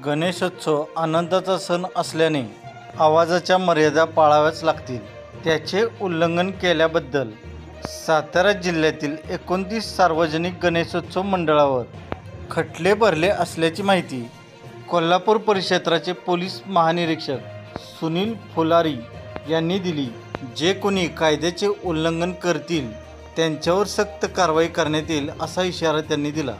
गणेशोत्सव आनंदाचा सण असल्याने आवाजाच्या मर्यादा पाळाव्याच लागतील. त्याचे उल्लंघन केल्याबद्दल सातारा जिल्ह्यातील 29 सार्वजनिक गणेशोत्सव मंडळावर खटले भरले असल्याची माहिती कोल्हापूर परिक्षेत्राचे पोलीस महानिरीक्षक सुनील फुलारी यांनी दिली. जे कोणी कायद्याचे उल्लंघन करतील त्यांच्यावर सक्त कारवाई करण्यात येईल असा इशारा त्यांनी दिला.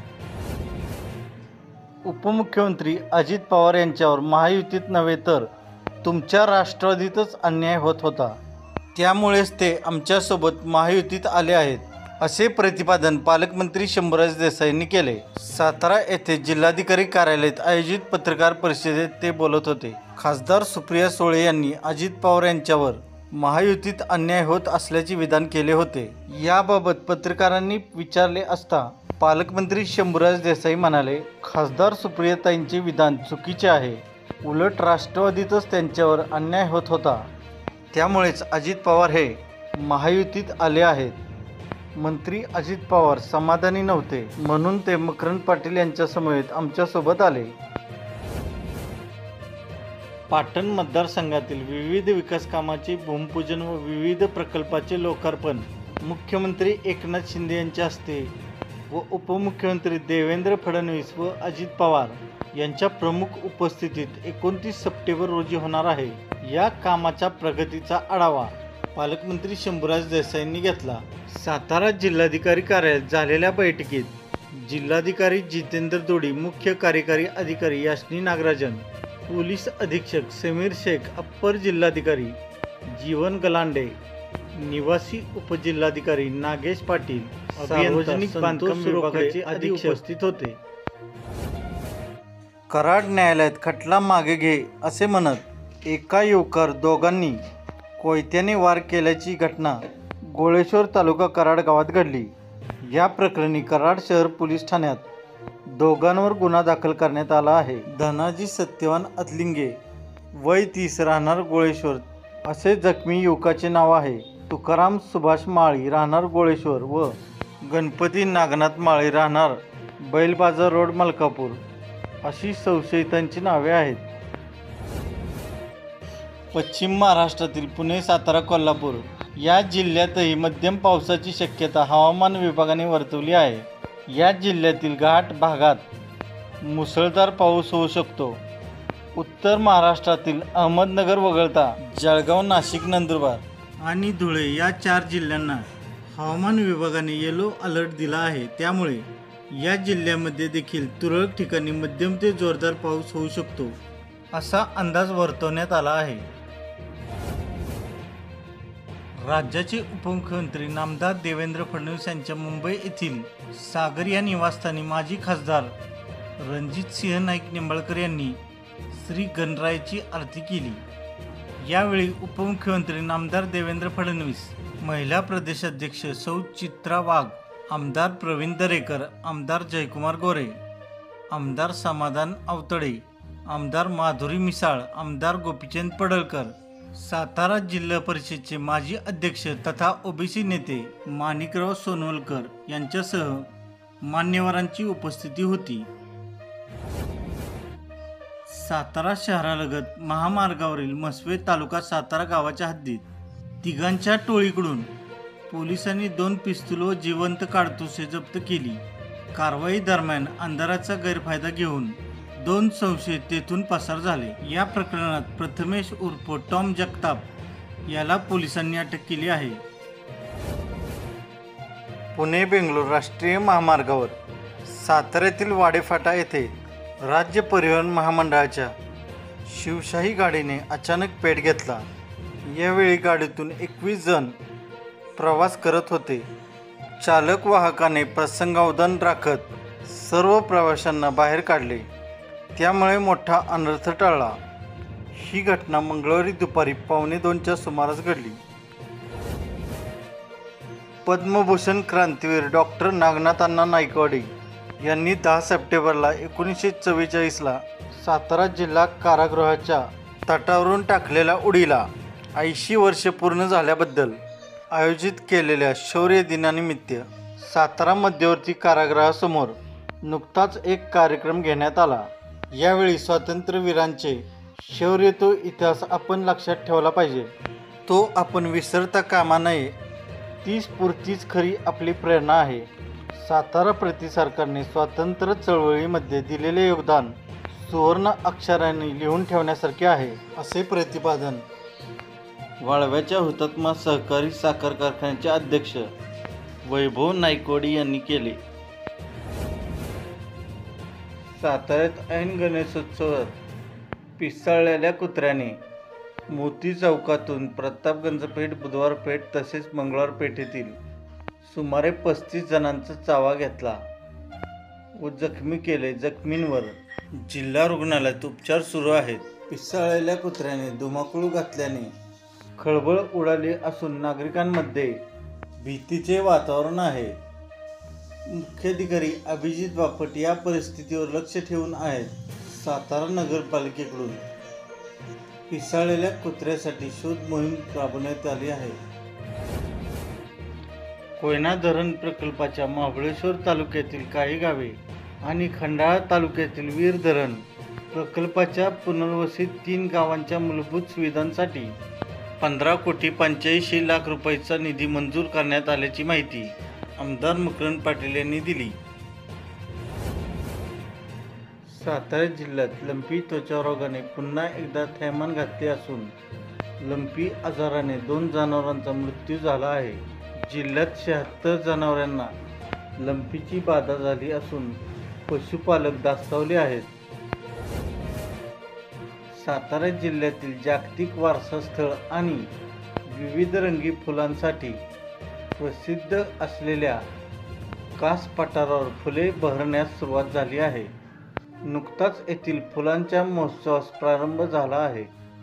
उपमुख्यमंत्री अजित पवार यांच्यावर महायुतीत नव्हे तर तुमच्या राष्ट्रवादीतच अन्याय होत होता, त्यामुळेच ते आमच्यासोबत महायुतीत आले आहेत, असे प्रतिपादन पालकमंत्री शंभूराज देसाईंनी केले. सातारा येथे जिल्हाधिकारी कार्यालयात आयोजित पत्रकार परिषदेत ते बोलत होते. खासदार सुप्रिया सुळे यांनी अजित पवार यांच्यावर महायुतीत अन्याय होत असल्याचे विधान केले होते. याबाबत पत्रकारांनी विचारले असता पालकमंत्री शंभूराज देसाई म्हणाले, खासदार सुप्रियाताईंचे विधान चुकीचे आहे. उलट राष्ट्रवादीतच त्यांच्यावर अन्याय होत होता, त्यामुळेच अजित पवार हे महायुतीत आले आहेत. मंत्री अजित पवार समाधानी नव्हते म्हणून ते मकरंद पाटील यांच्यासमवेत आमच्यासोबत आले. पाटण मतदारसंघातील विविध विकास कामाचे भूमिपूजन व विविध प्रकल्पाचे लोकार्पण मुख्यमंत्री एकनाथ शिंदे यांच्या हस्ते व उपमुख्यमंत्री देवेंद्र फडणवीस व अजित पवार यांच्या प्रमुख उपस्थितीत 29 सप्टेंबर रोजी होणार आहे. या कामाच्या प्रगतीचा आढावा पालकमंत्री शंभूराज देसाईंनी घेतला. सातारा जिल्हाधिकारी कार्यालयात झालेल्या बैठकीत जिल्हाधिकारी जितेंद्र दोडी, मुख्य कार्यकारी अधिकारी यास्नी नागराजन, पोलीस अधीक्षक समीर शेख, अप्पर जिल्हाधिकारी जीवन गलांडे, निवासी उपजिल्हाधिकारी नागेश पाटील, सार्वजनिक बांधकाम विभागाचे अधिकारी उपस्थित होते. कराड न्यायालयात खटला मागे घे असे म्हणत एका युवकावर दोघांनी कोयत्याने वार केल्याची घटना गोळेश्वर तालुका कराड गावात घडली. या प्रकरणी कराड शहर पोलीस ठाण्यात दोघांवर गुन्हा दाखल करण्यात आला आहे. धनाजी सत्यवान अतलिंगे, वय 30, राहणार गोळेश्वर असे जखमी युवकाचे नाव आहे. तुकाराम सुभाष माळी, राहणार गोळेश्वर व गणपती नागनाथ माळी, राहणार बैलबाजार रोड मलकापूर अशी संशयितांची नावे आहेत. पश्चिम महाराष्ट्रातील पुणे, सातारा, कोल्हापूर या जिल्ह्यातही मध्यम पावसाची शक्यता हवामान विभागाने वर्तवली आहे. या जिल्ह्यातील घाट भागात मुसळधार पाऊस होऊ शकतो. उत्तर महाराष्ट्रातील अहमदनगर वगळता जळगाव, नाशिक, नंदुरबार आणि धुळे या 4 जिल्ह्यांना हवामान विभागाने येलो अलर्ट दिला आहे. त्यामुळे या जिल्ह्यामध्ये देखील तुरळक ठिकाणी मध्यम ते जोरदार पाऊस होऊ शकतो असा अंदाज वर्तवण्यात आला आहे. राज्याचे उपमुख्यमंत्री नामदार देवेंद्र फडणवीस यांच्या मुंबई येथील सागर या निवासस्थानी माजी खासदार रणजितसिंह नाईक निंबाळकर यांनी श्री गणरायाची आरती केली. यावेळी उपमुख्यमंत्री नामदार देवेंद्र फडणवीस, महिला प्रदेशाध्यक्ष सौ चित्रा वाघ, आमदार प्रवीण दरेकर, आमदार जयकुमार गोरे, आमदार समाधान आवतडे, आमदार माधुरी मिसाळ, आमदार गोपीचंद पडळकर, सातारा जिल्हा परिषदेचे माजी अध्यक्ष तथा ओबीसी नेते माणिकराव सोनवलकर यांच्यासह मान्यवरांची उपस्थिती होती. सातारा शहरालगत महामार्गावरील मसवे तालुका सातारा गावाच्या हद्दीत तिघांच्या टोळीकडून पोलिसांनी 2 पिस्तूल व जिवंत काडतुसे जप्त केली. कारवाई दरम्यान अंधाराचा गैरफायदा घेऊन 2 संशयित तेथून पसार झाले. या प्रकरणात प्रथमेश उर्फ टॉम जगताप याला पोलिसांनी अटक केली आहे. पुणे बेंगलोर राष्ट्रीय महामार्गावर साताऱ्यातील वाडेफाटा येथे राज्य परिवहन महामंडळाच्या शिवशाही गाडीने अचानक पेट घेतला. यावेळी गाडीतून 21 जण प्रवास करत होते. चालक वाहकाने प्रसंगावधान राखत सर्व प्रवाशांना बाहेर काढले, त्यामुळे मोठा अनर्थ टळला. ही घटना मंगळवारी दुपारी 1:15च्या सुमारास घडली. पद्मभूषण क्रांतीवीर डॉक्टर नागनाथांना नाईकवाडी यांनी 10 सप्टेंबरला 1944ला सातारा जिल्हा कारागृहाच्या तटावरून टाकलेल्या उडीला 80 वर्षे पूर्ण झाल्याबद्दल आयोजित केलेल्या शौर्य दिनानिमित्त सातारा मध्यवर्ती कारागृहासमोर नुकताच एक कार्यक्रम घेण्यात आला. यावेळी स्वातंत्र्यवीरांचे शौर्य तो इतिहास आपण लक्षात ठेवला पाहिजे. तो आपण विसरता कामा नये. ती स्फूर्तीच खरी आपली प्रेरणा आहे. सातारा प्रति सरकारने स्वातंत्र्य चळवळीमध्ये दिलेले योगदान सुवर्ण अक्षरांनी लिहून ठेवण्यासारखे आहे, असे प्रतिपादन वाळव्याच्या हुतात्मा सहकारी साखर कारखान्याचे अध्यक्ष वैभव नायकवडी यांनी केले. साताऱ्यात ऐन गणेशोत्सवात पिसाळलेल्या कुत्र्याने मोती चौकातून प्रतापगंज पेठ, बुधवार पेठ तसेच मंगळवार पेठेतील सुमारे 35 जणांचा चावा घेतला व जखमी केले. जखमींवर जिल्हा रुग्णालयात उपचार सुरू आहेत. पिसाळलेल्या कुत्र्याने धुमाकूळ घातल्याने खळबळ उडाली असून नागरिकांमध्ये भीतीचे वातावरण आहे. मुख्याधिकारी अभिजित बापट या परिस्थितीवर लक्ष ठेवून आहेत. सातारा नगरपालिकेकडून पिसाळलेल्या कुत्र्यासाठी शोध मोहीम राबवण्यात आली आहे. कोयना धरण प्रकल्पाच्या महाबळेश्वर तालुक्यातील काही गावे आणि खंडाळा तालुक्यातील वीर धरण प्रकल्पाच्या पुनर्वसित 3 गावांच्या मूलभूत सुविधांसाठी 15,85,00,000 रुपयांचा निधी मंजूर करण्यात आल्याची माहिती आमदार मकरंद पाटील यांनी दिली. सातारा जिल्ह्यात लंपी त्वचा रोगाने पुन्हा एकदा थैमान घातले असून लंपी आजाराने 2 जनावरांचा मृत्यू झाला आहे. जिल्ह्यात 76 जनावरांना लंपीची बाधा झाली असून पशुपालक धास्तावले आहेत. सातारा जिल्ह्यातील जागतिक वारसा स्थळ आणि विविध रंगी फुलांसाठी प्रसिद्ध असलेल्या कास पठारावर फुले बहरण्यास सुरुवात झाली आहे. नुकताच येथील फुलांच्या महोत्सवास प्रारंभ झाला आहे.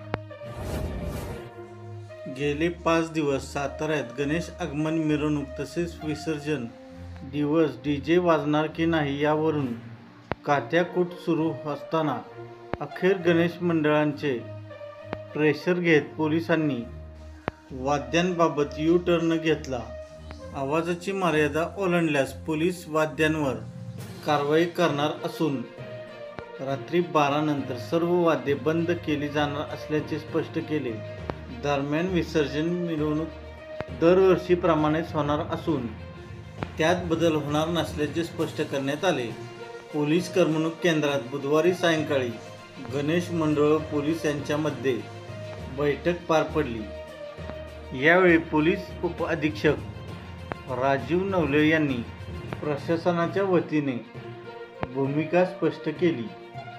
गेले 5 दिवस साताऱ्यात गणेश आगमन मिरवणूक तसेच विसर्जन दिवस डीजे वाजणार की नाही यावरून कात्याकूट सुरू असताना अखेर गणेश मंडळांचे प्रेशर घेत पोलिसांनी वाद्यांबाबत यू टर्न घेतला. आवाजाची मर्यादा ओलांडल्यास पोलीस वाद्यांवर कारवाई करणार असून रात्री 12 नंतर सर्व वाद्ये बंद केली जाणार असल्याचे स्पष्ट केले. दरम्यान विसर्जन मिरवणूक दरवर्षीप्रमाणेच होणार असून त्यात बदल होणार नसल्याचे स्पष्ट करण्यात आले. पोलीस करमणूक केंद्रात बुधवारी सायंकाळी गणेश मंडळ व पोलीस यांच्यामध्ये बैठक पार पडली. यावेळी पोलीस उपअधीक्षक राजीव नवले यांनी प्रशासनाच्या वतीने भूमिका स्पष्ट केली.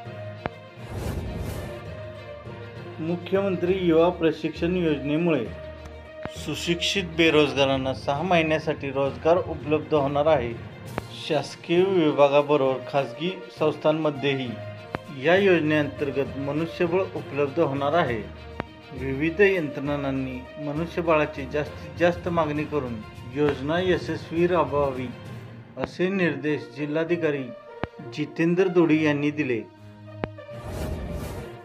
मुख्यमंत्री युवा प्रशिक्षण योजनेमुळे सुशिक्षित बेरोजगारांना 6 महिन्यासाठी रोजगार उपलब्ध होणार आहे. शासकीय विभागाबरोबर खाजगी संस्थांमध्येही या योजनेअंतर्गत मनुष्यबळ उपलब्ध होणार आहे. विविध यंत्रणांनी मनुष्यबळाची जास्तीत जास्त मागणी करून योजना यशस्वी राबवावी असे निर्देश जिल्हाधिकारी जितेंद्र दोडी यांनी दिले.